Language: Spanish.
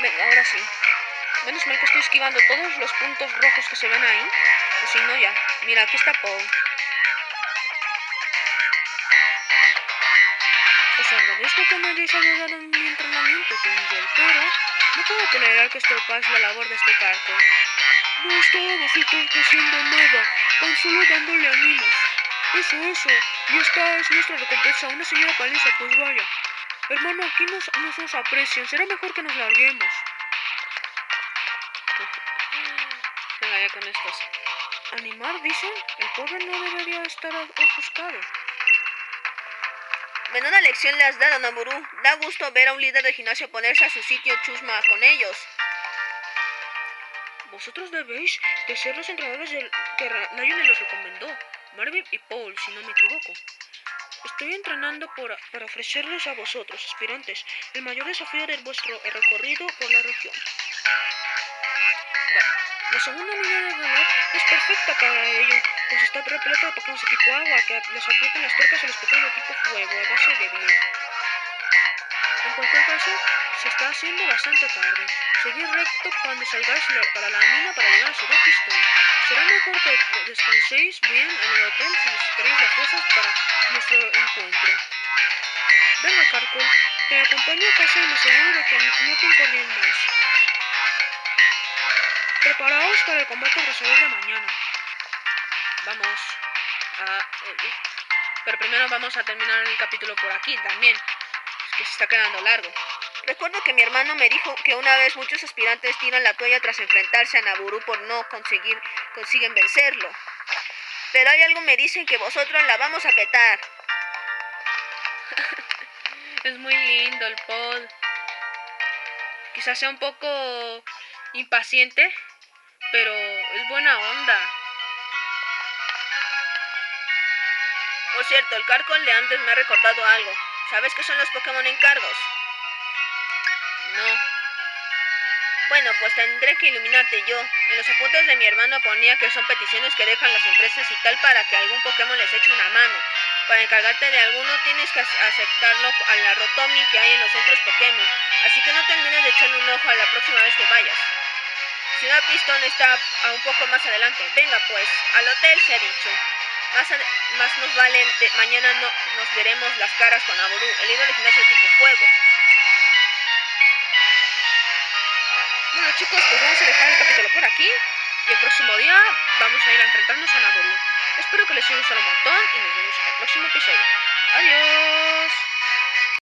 Venga, ahora sí. Menos mal que estoy esquivando todos los puntos rojos que se ven ahí. O si no, ya. Mira, aquí está Paul. Os agradezco que me hayáis ayudado en mi entrenamiento, Angel, pero no puedo tolerar que estropeéis la labor de este Carco. No estaba vosotros diciendo nada, tan solo dándole ánimos. Eso. Y esta es nuestra recompensa, una señora paliza, pues vaya. Hermano, aquí nos aprecian, será mejor que nos larguemos. Venga, ya con estos. ¿Animar, dicen? El pobre no debería estar ofuscado. Menuda lección le has dado, Namuru. Da gusto ver a un líder de gimnasio ponerse a su sitio chusma con ellos. Vosotros debéis de ser los entrenadores que Nayone los recomendó. Marvin y Paul, si no me equivoco. Estoy entrenando para ofrecerles a vosotros, aspirantes, el mayor desafío de vuestro recorrido por la región. Bueno, la segunda línea de reloj es perfecta para ello, pues está repleta de Pokémon tipo agua que les aprietan las tuercas a los Pokémon de tipo fuego a base de bien. En cualquier caso, se está haciendo bastante tarde. Seguid recto cuando salgáis para la mina para llegar a Ciudad Pistón. Será mejor que descanséis bien en el hotel si necesitaréis las fuerzas para nuestro encuentro. Venga, Carcol, te acompaño a casa y me aseguro de que no te incorren más. Preparaos para el combate abrasador de mañana. Vamos a... pero primero vamos a terminar el capítulo por aquí también. Es que se está quedando largo. Recuerdo que mi hermano me dijo que una vez muchos aspirantes tiran la toalla tras enfrentarse a Namuru por no consiguen vencerlo. Pero hay algo me dicen que vosotros la vamos a petar. Es muy lindo el Paul. Quizás sea un poco impaciente, pero es buena onda. Por cierto, el Carcol de antes me ha recordado algo. ¿Sabes qué son los Pokémon encargos? No. Bueno, pues tendré que iluminarte yo. En los apuntes de mi hermano ponía que son peticiones que dejan las empresas y tal para que algún Pokémon les eche una mano. Para encargarte de alguno tienes que aceptarlo a la Rotomi que hay en los centros Pokémon. Así que no te olvides de echarle un ojo a la próxima vez que vayas. Ciudad Pistón está a un poco más adelante. Venga pues, al hotel se ha dicho. Más nos vale, mañana no nos veremos las caras con Namuru, el líder de gimnasio tipo fuego. Bueno chicos, pues vamos a dejar el capítulo por aquí. Y el próximo día vamos a ir a enfrentarnos a Namuru. Espero que les haya gustado un montón y nos vemos en el próximo episodio. Adiós.